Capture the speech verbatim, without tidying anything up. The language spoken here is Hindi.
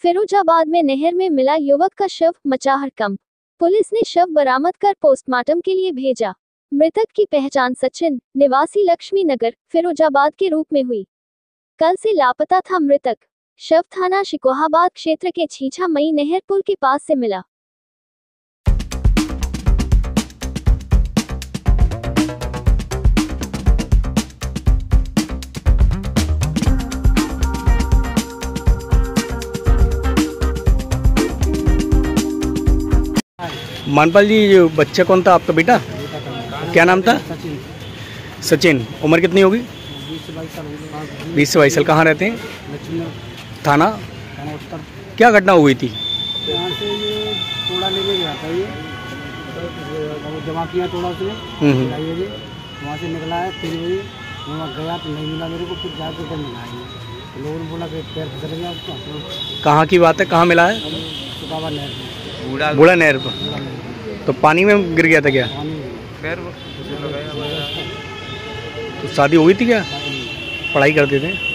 फिरोजाबाद में नहर में मिला युवक का शव, मचा हड़कंप। पुलिस ने शव बरामद कर पोस्टमार्टम के लिए भेजा। मृतक की पहचान सचिन, निवासी लक्ष्मी नगर, फिरोजाबाद के रूप में हुई। कल से लापता था मृतक। शव थाना शिकोहाबाद क्षेत्र के छीछा मई नहर पुल के पास से मिला। मानपाल जी, ये बच्चा कौन था आपका बेटा? क्या नाम था? सचिन। सचिन। उम्र कितनी होगी? बीस से बाईस साल। कहाँ रहते हैं? थाना? थाना उत्तर। क्या घटना हुई थी? यहाँ से ये तोड़ा लेके गया था, ये जमा किया तोड़ा उसने, वहाँ से निकला है। तीन बजे वहाँ गया तो नहीं मिला मेरे को, फिर जाकर कर मिला है। तो लोगों ने बोला कि पैर फिसल गया उसका। कहाँ की बात है? कहाँ मिला है? सुखावा नहर पर। बूढ़ा नहर पर। तो पानी में गिर गया था क्या? पैर तो शादी हुई थी क्या? पढ़ाई करते थे?